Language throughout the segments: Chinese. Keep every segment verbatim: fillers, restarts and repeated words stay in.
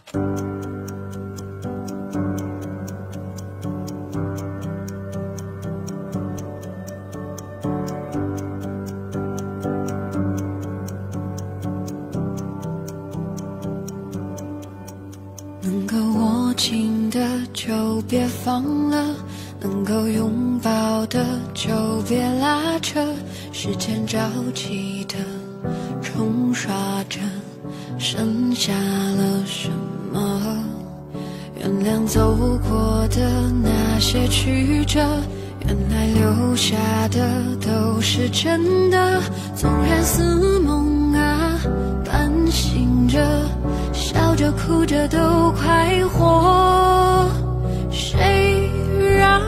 能够握紧的就别放了，能够拥抱的就别拉扯，时间着急的冲刷着，剩下了什么？原谅走过的那些曲折，原来留下的都是真的。纵然似梦啊，半醒着，笑着哭着都快活。谁让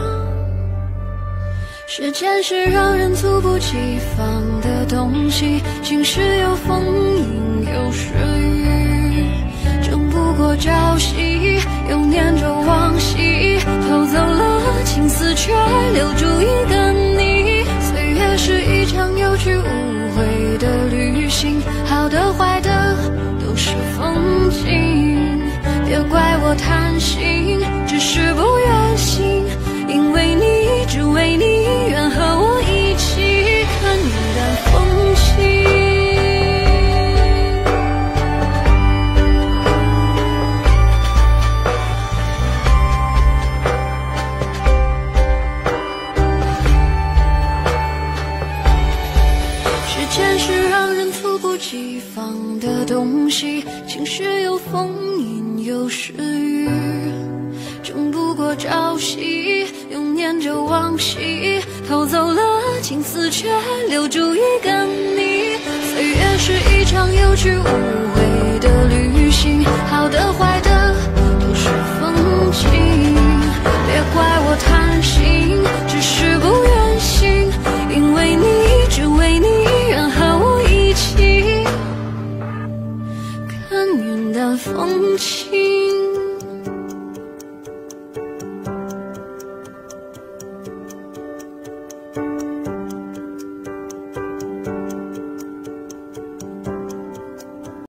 时间是让人猝不及防的东西，晴时有风阴有时雨，争不过朝夕，又念着往昔，偷走了青丝却留住一个你。岁月是一场有去无回的旅行，好的坏的都是风景，别怪我贪心，只是不愿醒，因为你，只为你，愿和我一起看云淡风轻。时间是让人猝不及防的东西，晴时有风阴有时雨，争不过朝夕，又念着往昔，偷走了青丝却留住一个你。岁月是一场有去无回的旅行，好的坏的都是风景，别怪我贪心，只是不愿醒，因为你，只为你，愿和我一起看云淡风轻。